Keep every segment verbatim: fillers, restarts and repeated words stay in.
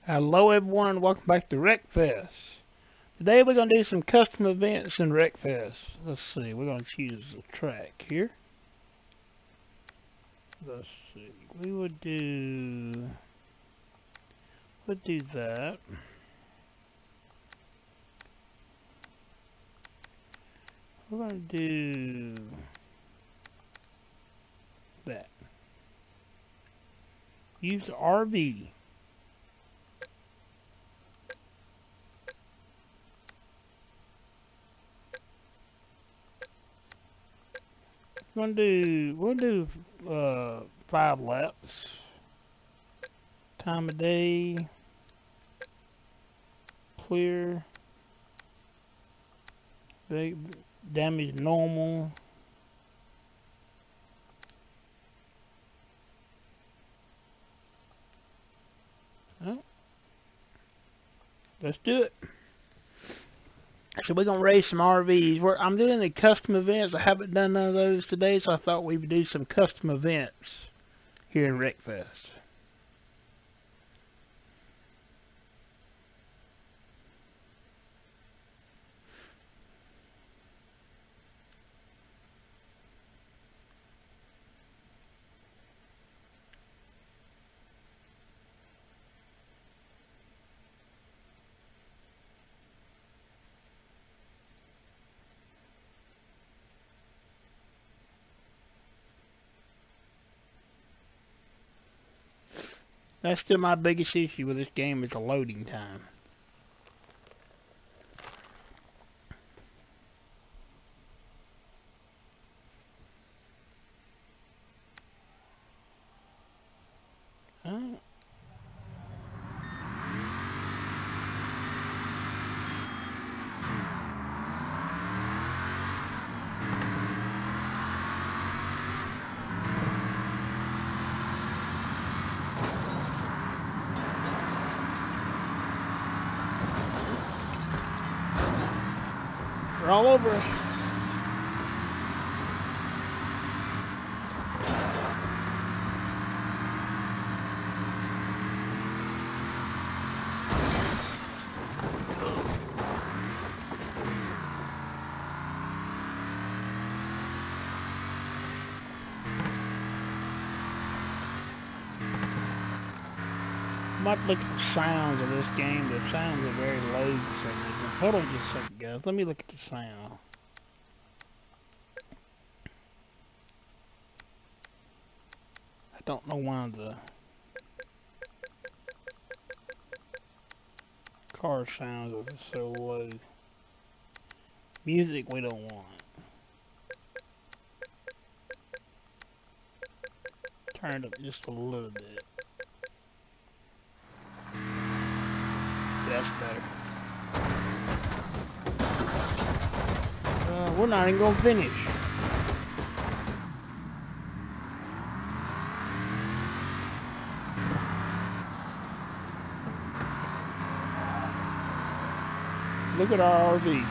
Hello everyone, welcome back to Wreckfest. Today we're going to do some custom events in Wreckfest. Let's see, we're going to choose a track here. Let's see, we would do, we'll do that. We're going to do that. Use the R V. We're gonna do, we'll do uh, five laps. Time of day, clear, damage normal. Huh? Let's do it. So we're going to race some R Vs. We're, I'm doing the custom events. I haven't done none of those today, so I thought we would do some custom events here in Wreckfest. That's still my biggest issue with this game is the loading time. Huh? They're all over us. I might look at the sounds of this game. The sounds are very low for some reason. Hold on just a second, guys. Let me look at the sound. I don't know why the car sounds are so low. Music we don't want. Turn it up just a little bit. That's better. Uh, we're not even gonna finish. Look at our R V.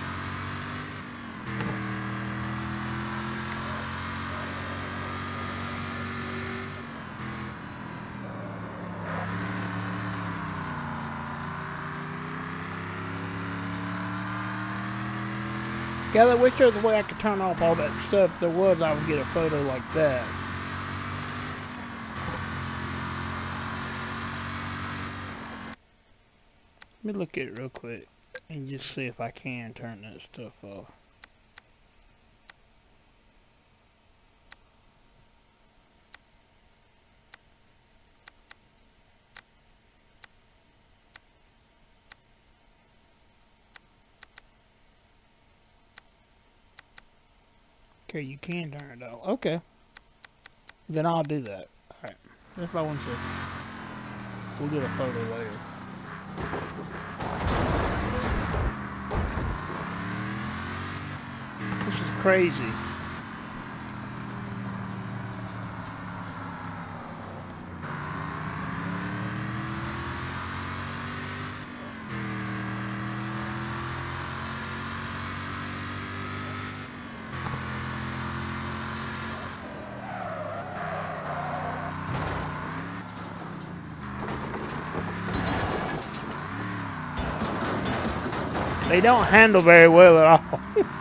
God, I wish there was a way I could turn off all that stuff. If there was, I would get a photo like that. Let me look at it real quick and just see if I can turn that stuff off. Okay, you can turn it off. Okay. Then I'll do that. Alright. That's what I want to say. We'll get a photo later. This is crazy. They don't handle very well at all.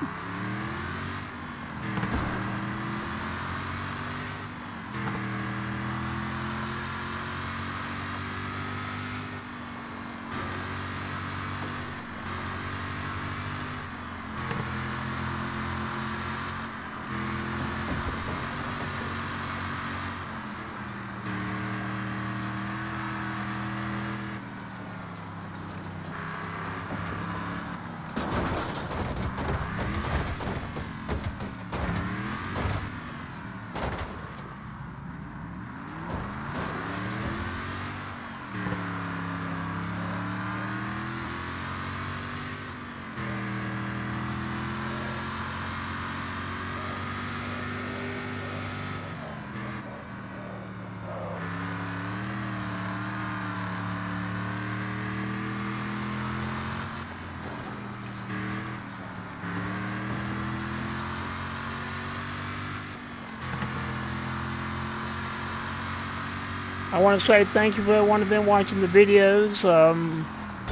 I want to say thank you for everyone who's been watching the videos. Um,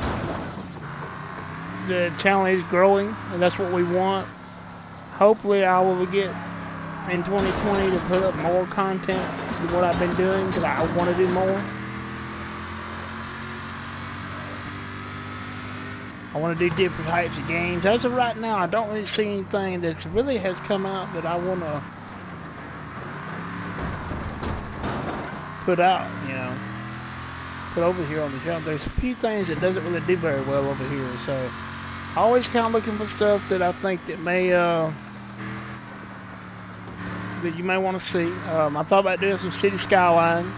the channel is growing, and that's what we want. Hopefully I will get in twenty twenty to put up more content than what I've been doing, because I want to do more. I want to do different types of games. As of right now, I don't really see anything that really has come out that I want to put out, you know, put over here on the channel. There's a few things that doesn't really do very well over here, so I always kind of looking for stuff that I think that may, uh, that you may want to see. Um, I thought about doing some city skylines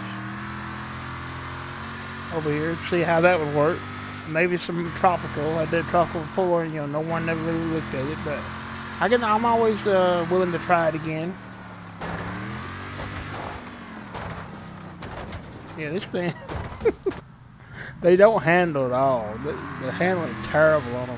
over here, see how that would work. Maybe some tropical. I did tropical before, and you know, no one never really looked at it, but I can, I'm always uh, willing to try it again. Yeah, this thing, they don't handle it all. The, the handling is terrible on them.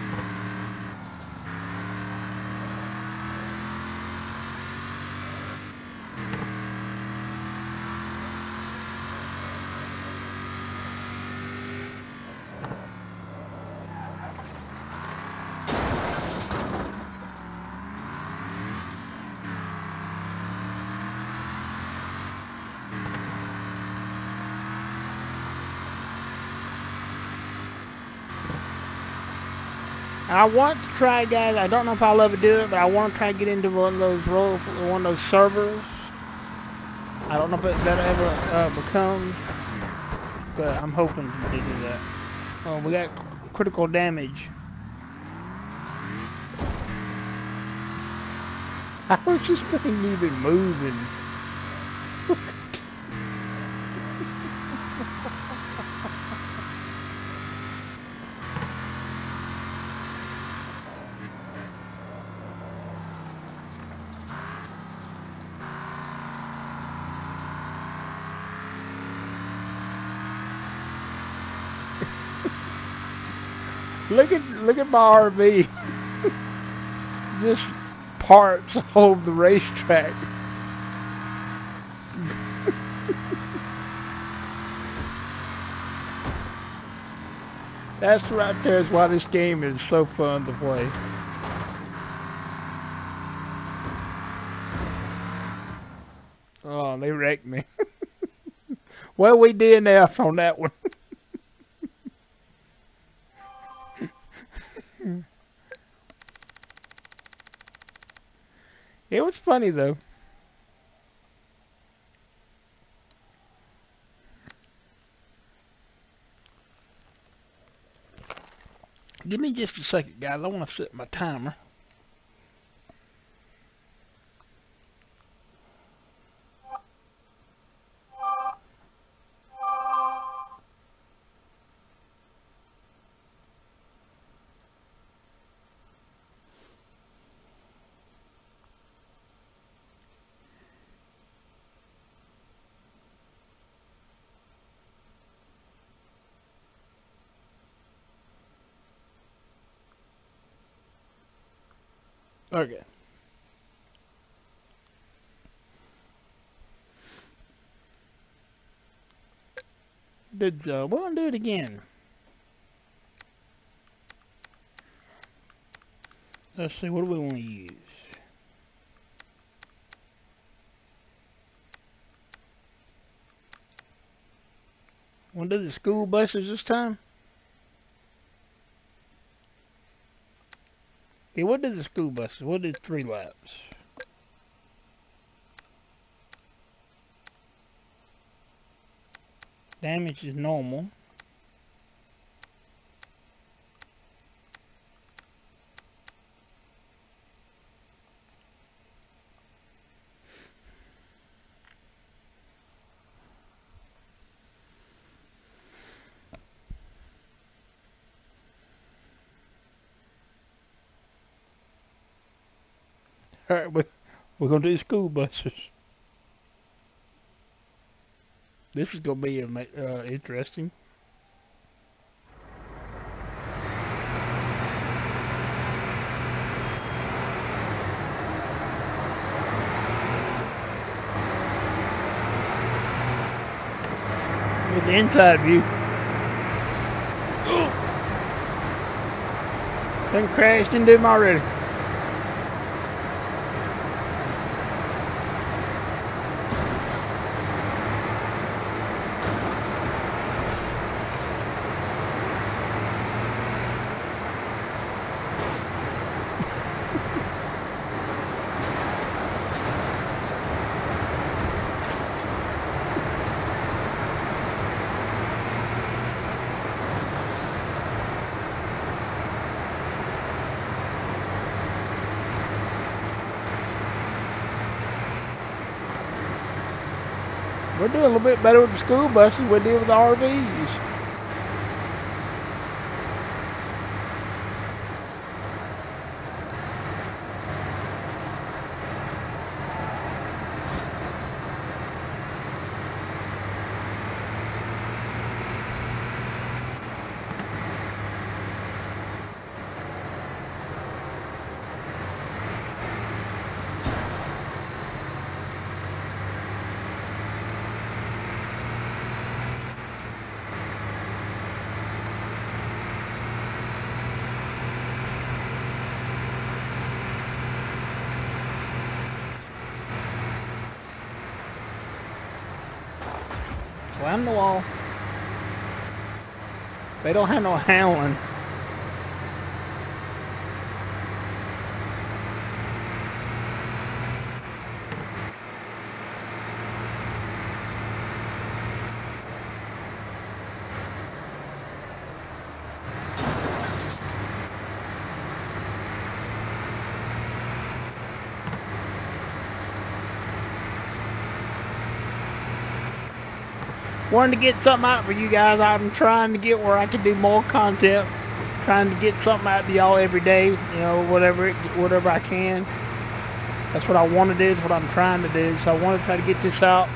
I want to try, guys. I don't know if I'll ever do it, but I want to try to get into one of those role, one of those servers. I don't know if it, that ever uh, becomes, but I'm hoping to do that. Oh, we got critical damage. How is this thing even moving? Look at look at my R V. Just parts all over the racetrack. That's right there is why this game is so fun to play. Oh, they wrecked me. Well, we D N F on that one. It was funny though. Give me just a second, guys. I want to set my timer. Okay. Good job. We're gonna do it again. Let's see, what do we want to use? Want to do the school buses this time? Yeah, what did the school buses? What did three laps? Damage is normal. Alright, we, we're going to do school buses. This is going to be uh, interesting. Here's the inside view. Done crashed into him already. We're doing a little bit better with the school buses than we did with the R Vs. Slam the wall. They don't have no howling. Wanted to get something out for you guys. I'm trying to get where I can do more content. Trying to get something out to y'all every day. You know, whatever it, whatever I can. That's what I want to do. It's what I'm trying to do. So I want to try to get this out.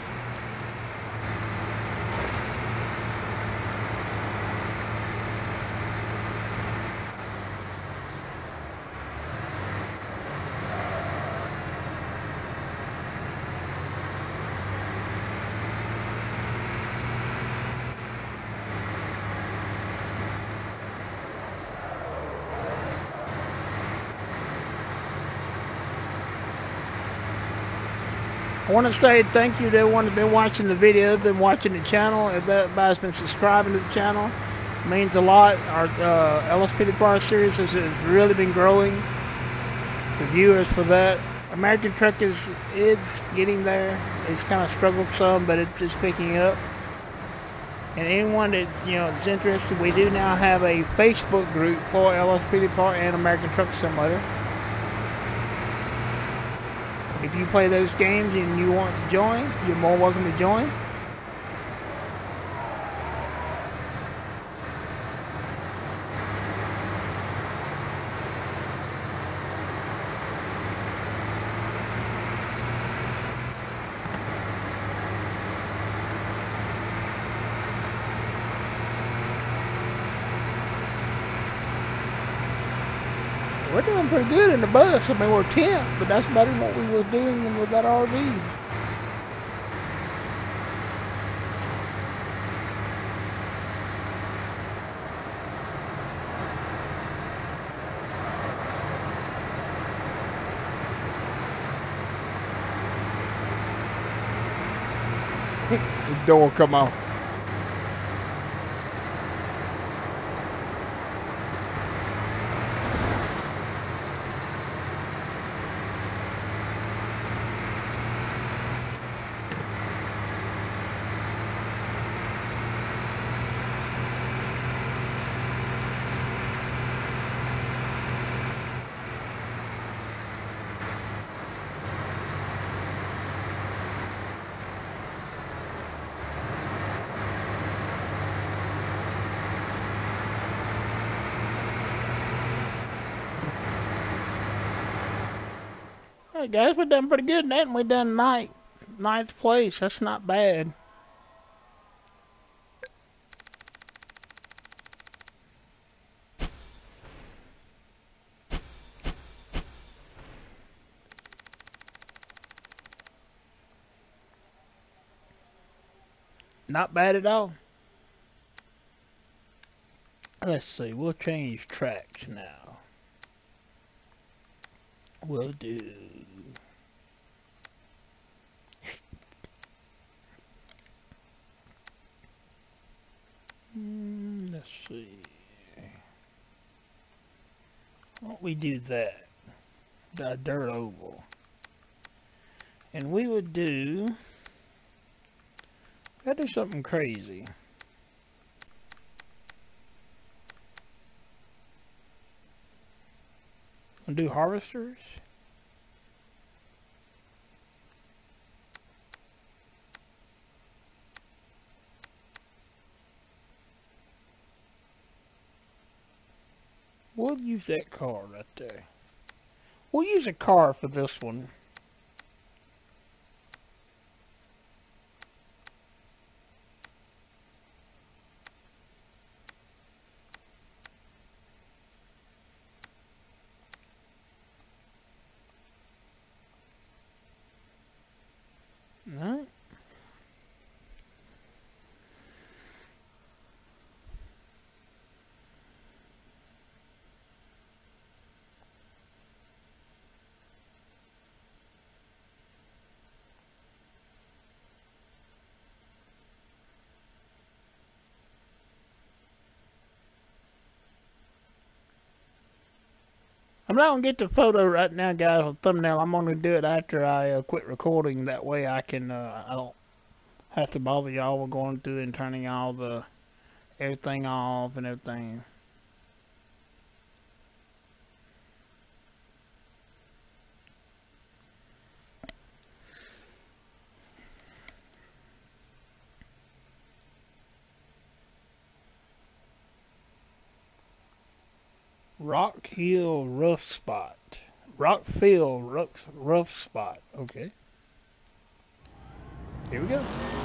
I want to say thank you to everyone that's been watching the video, been watching the channel, everybody's been subscribing to the channel. It means a lot. Our uh, L S P D Bar series has, has really been growing. The viewers for that. American Truck is, is getting there. It's kind of struggled some, but it's just picking up. And anyone that, you know, is interested, we do now have a Facebook group for L S P D Bar and American Truck Simulator. If you play those games and you want to join, you're more welcome to join. We're doing pretty good in the bus. I mean, we're tenth, but that's better than what we were doing with that R V. The door come off. Hey guys, we're done pretty good, haven't we? Done ninth, ninth place. That's not bad. Not bad at all. Let's see, we'll change tracks now. We'll do... Mm, let's see. Why don't we do that? The dirt oval. And we would do... Gotta do something crazy. We'll do harvesters. We'll use that car right there. We'll use a car for this one. Alright. I'm not going to get the photo right now, guys, on thumbnail. I'm going to do it after I uh, quit recording. That way I can, uh, I don't have to bother y'all with going through and turning all the, everything off and everything. Rock Hill Rough Spot. Rockfield rough, rough Spot. Okay. Here we go.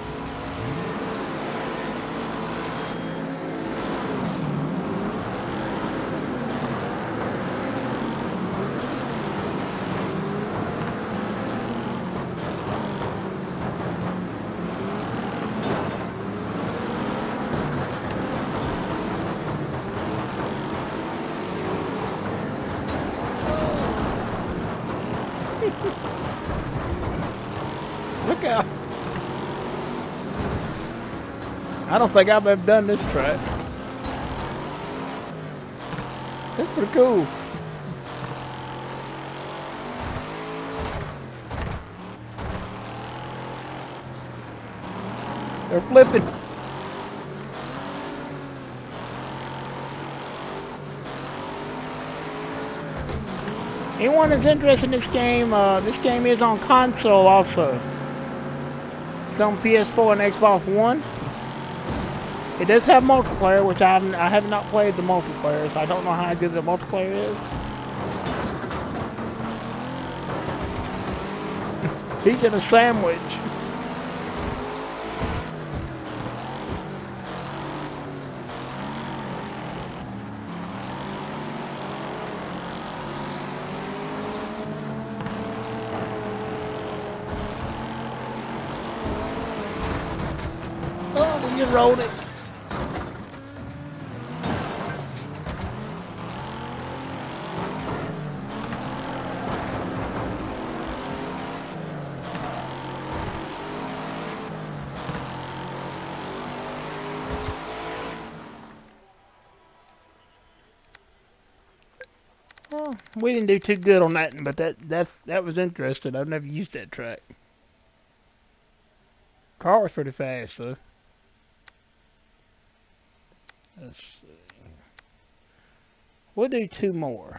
Look out. I don't think I've ever done this track. It's pretty cool. They're flipping. Anyone that's interested in this game, uh, this game is on console also. It's on P S four and Xbox One. It does have multiplayer, which I haven't, I have not played the multiplayer, so I don't know how good the multiplayer is. He's in a sandwich. Oh, we just rolled it. We didn't do too good on that, but that that that was interesting. I've never used that track. Car was pretty fast, though. Let's see. We'll do two more.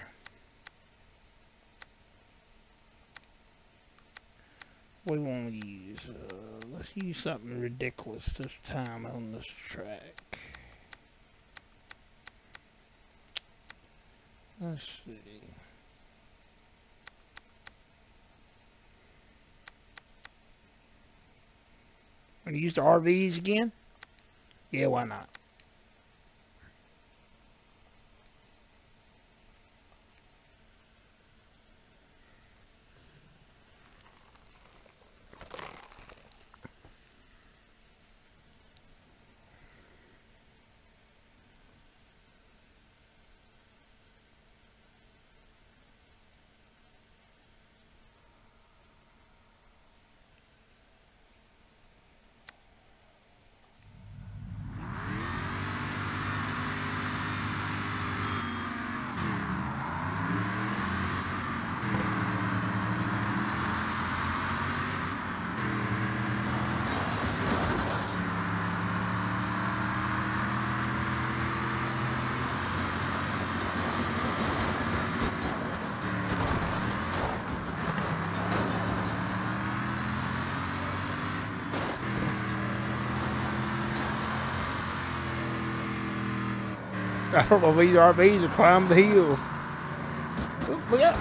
We want to use, uh, let's use something ridiculous this time on this track. Let's see. Want to use the R Vs again? Yeah, why not? I don't know if these R Vs will climb the hill. Oh, look out.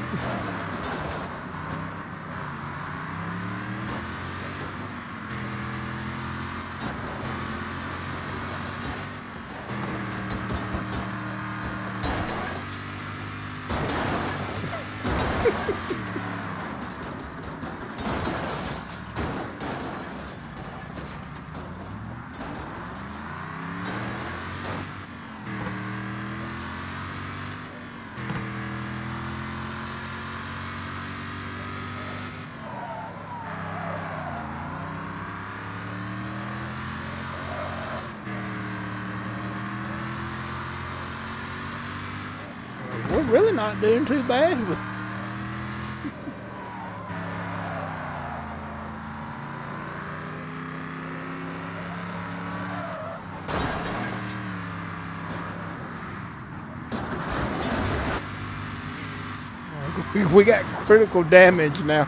We're really not doing too bad with we got critical damage now.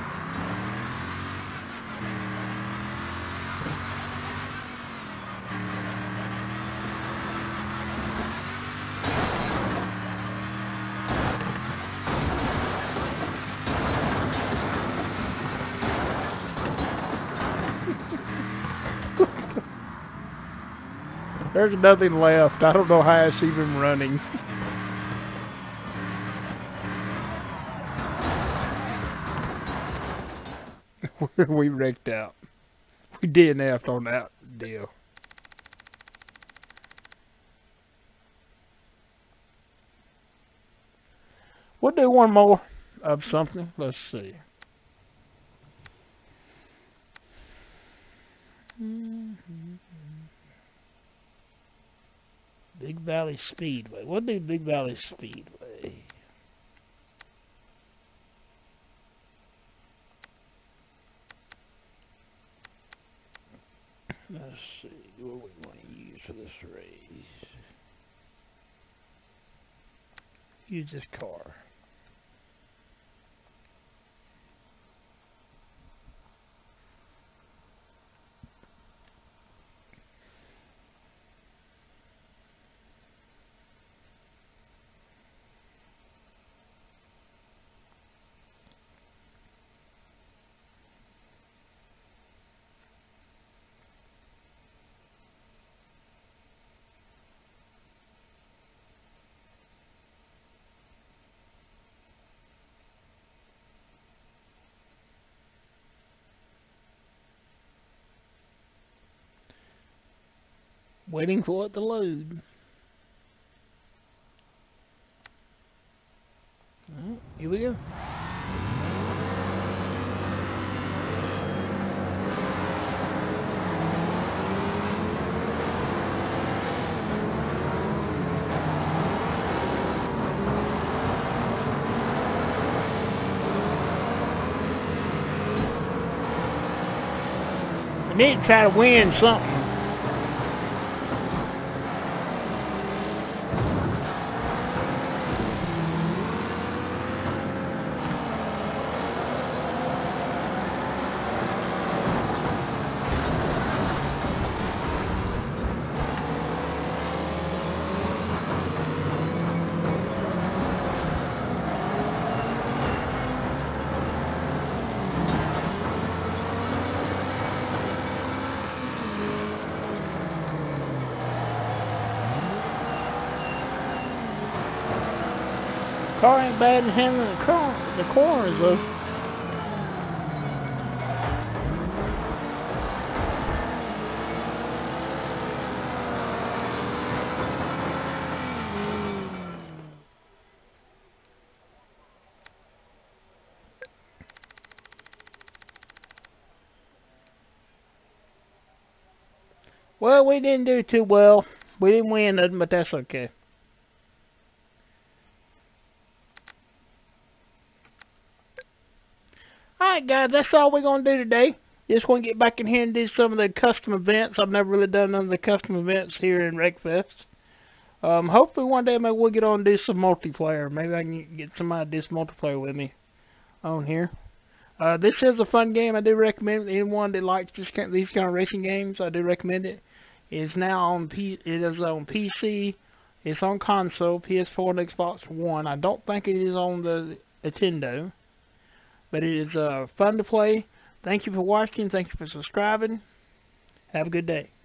There's nothing left. I don't know how it's even running. We wrecked out. We D N F'd on that deal. We'll do one more of something. Let's see. Mm-hmm. Big Valley Speedway. We'll do Big Valley Speedway. Let's see what we want to use for this race. Use this car. Waiting for it to load. Alright, here we go. Need to try to win something. Car ain't bad in handling the, car, the corners though. Well, we didn't do too well. We didn't win nothing, but that's okay. Alright guys, that's all we're going to do today. Just want to get back in here and do some of the custom events. I've never really done none of the custom events here in Wreckfest. Um, hopefully one day maybe we'll get on and do some multiplayer. Maybe I can get somebody to do some multiplayer with me on here. Uh, this is a fun game. I do recommend it. Anyone that likes this kind, these kind of racing games, I do recommend it. It's now on P. It is on P C. It's on console, P S four and Xbox One. I don't think it is on the Nintendo. But it is uh, fun to play. Thank you for watching. Thank you for subscribing. Have a good day.